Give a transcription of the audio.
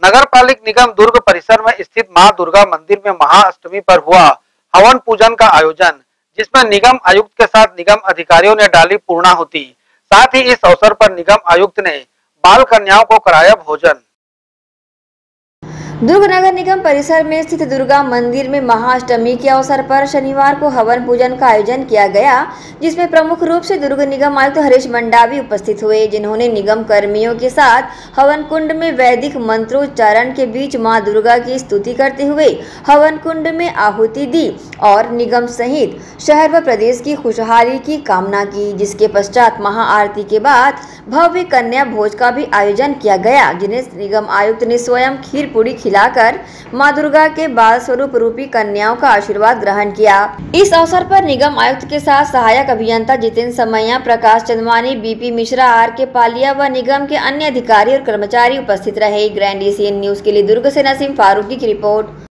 नगर पालिक निगम दुर्ग परिसर में स्थित मां दुर्गा मंदिर में महाअष्टमी पर हुआ हवन पूजन का आयोजन, जिसमें निगम आयुक्त के साथ निगम अधिकारियों ने डाली पूर्णाहुति। साथ ही इस अवसर पर निगम आयुक्त ने बाल कन्याओं को कराया भोजन। दुर्ग नगर निगम परिसर में स्थित दुर्गा मंदिर में महाअष्टमी के अवसर पर शनिवार को हवन पूजन का आयोजन किया गया, जिसमें प्रमुख रूप से दुर्ग निगम आयुक्त हरीश मंडावी उपस्थित हुए, जिन्होंने निगम कर्मियों के साथ हवन कुंड में वैदिक मंत्रोच्चारण के बीच मां दुर्गा की स्तुति करते हुए हवन कुंड में आहुति दी और निगम सहित शहर व प्रदेश की खुशहाली की कामना की। जिसके पश्चात महाआरती के बाद भव्य कन्या भोज का भी आयोजन किया गया, जिन्हें निगम आयुक्त ने स्वयं खीर पूरी खिलाकर मां दुर्गा के बाल स्वरूप रूपी कन्याओं का आशीर्वाद ग्रहण किया। इस अवसर पर निगम आयुक्त के साथ सहायक अभियंता जितेंद्र समैया, प्रकाश चंदवानी, बीपी मिश्रा, आर.के. पालिया व निगम के अन्य अधिकारी और कर्मचारी उपस्थित रहे। ग्रैंड एशियन न्यूज के लिए दुर्ग से नसीम फारूकी की रिपोर्ट।